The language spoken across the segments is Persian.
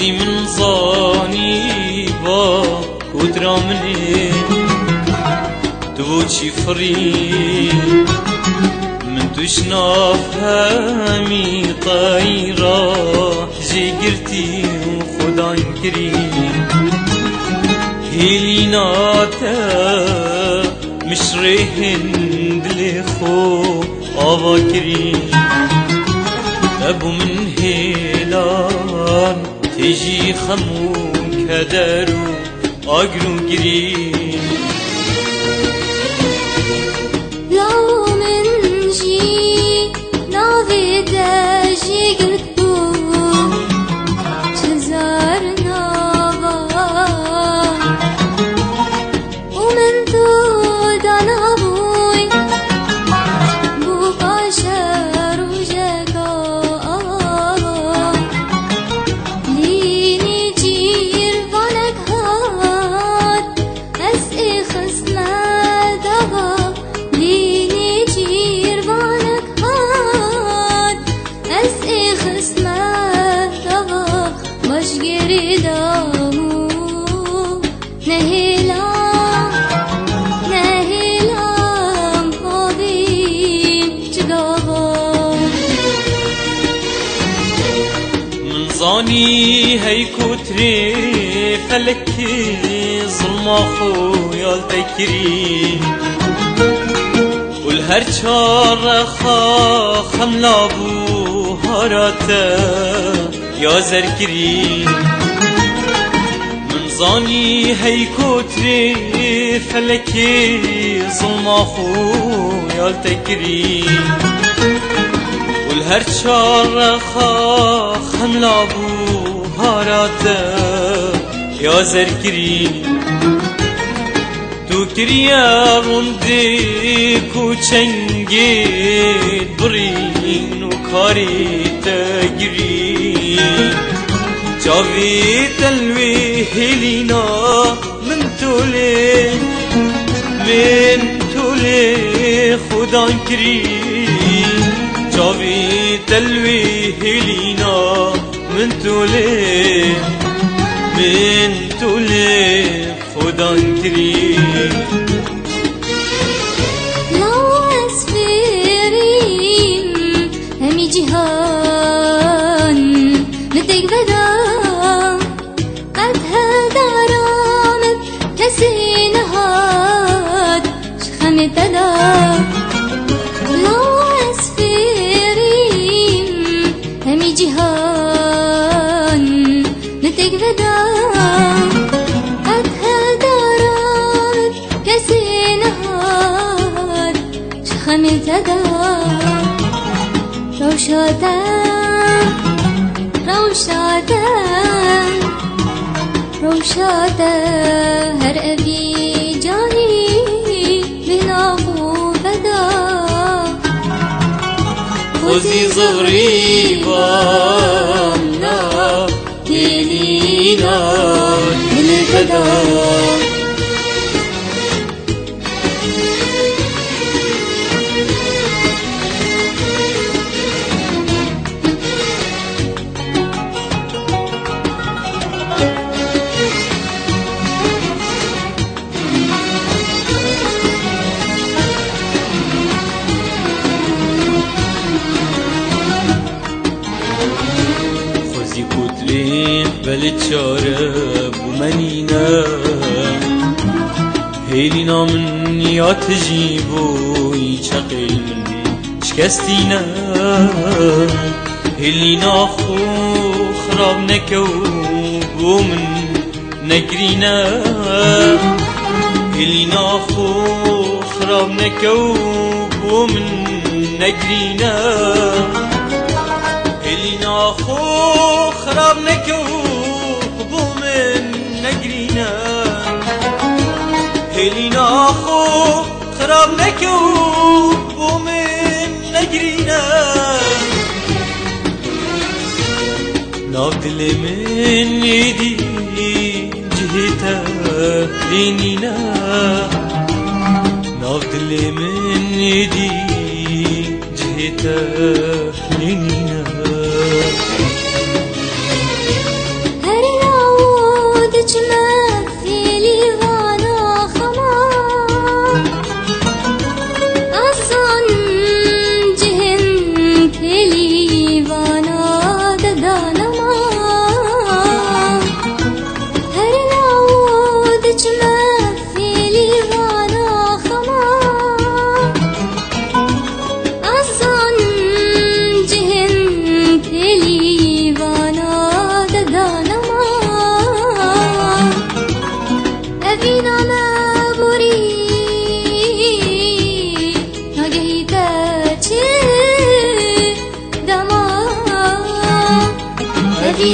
خوزی من زانی با کدرا منی تو چی فری من توش نافهمی طایرا جی گرتی و خدا کری هیلی ناتا مشرهن دل خو آوا کری ابو من هیلان تجی خمون کدرو آگرو گری لو من جي ناوي داجي قلبو تزار نابا ومن دود انا بوي بو باشر وجاكا ليني جير فانك هات اسئي خصنا دبا ليني جير فانك هات اسئي خصنا دبا مشجري دامو نهيلا زاني هي كتري فلكي ظلم خويا التكري والهر شار خا خملا بو هاراتا يا زركري من زاني هي كتري فلكي ظلم خويا التكري والهر شار خا خملا بو هاراتا يا زركري تو كريا روندي كو چنگي برين وكاري تجري جاوي تلوي هلينا من تولي خدا كري جاوي تلوي هلينا من تولي خدا كري لو اسفرين همي جهان ندق بدا قد هذا رامد كسين هاد شخمت دا لو اسفرين همي جهان ندق بدا قد هذا رامد كسين هاد شخمت دا روشاتا هر أبي جاني بناغو بدا خوزي زغري بامنا يلينا من البدا بلچاره بمنينا هيلينا من يا تجيبو يشقل من شكستينا هيلينا خو خراب نكو ومن نقرينا هيلينا خو خراب نكو ومن نقرينا هيلينا خو خراب نكو هلينا خو خراب نكو ومن نقرينا ناف دل من يدي جهتا لينينا ناف دل من يدي جهتا لينينا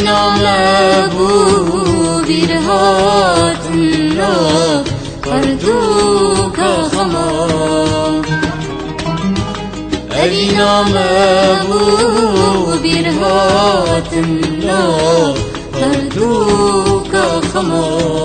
نامبو بیرهاتنا قردوکا خما اوی نامبو بیرهاتنا قردوکا خما